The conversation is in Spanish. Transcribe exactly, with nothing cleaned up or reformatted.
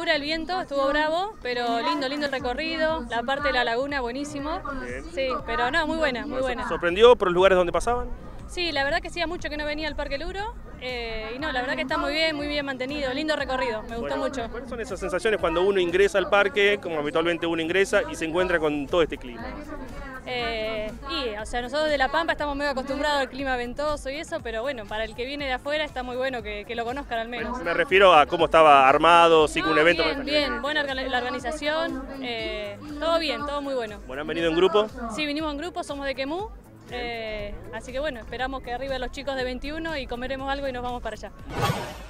locura el viento, estuvo bravo, pero lindo, lindo el recorrido, la parte de la laguna buenísimo. Bien. Sí, pero no, muy buena, muy buena. ¿Sorprendió por los lugares donde pasaban? Sí, la verdad que hacía mucho que no venía al Parque Luro eh, y no, la verdad que está muy bien, muy bien mantenido, lindo recorrido, me gustó Bueno, mucho. ¿cuáles son esas sensaciones cuando uno ingresa al parque, como habitualmente uno ingresa, y se encuentra con todo este clima? Eh, y, o sea, nosotros de La Pampa estamos medio acostumbrados al clima ventoso y eso, pero bueno, para el que viene de afuera está muy bueno que, que lo conozcan al menos. Me refiero a cómo estaba armado, sí que un No, evento... bien, bien, buena la organización, eh, todo bien, todo muy bueno. Bueno, ¿han venido en grupo? Sí, vinimos en grupo, somos de Quemú, eh, así que bueno, esperamos que arriba los chicos de veintiuno y comeremos algo y nos vamos para allá.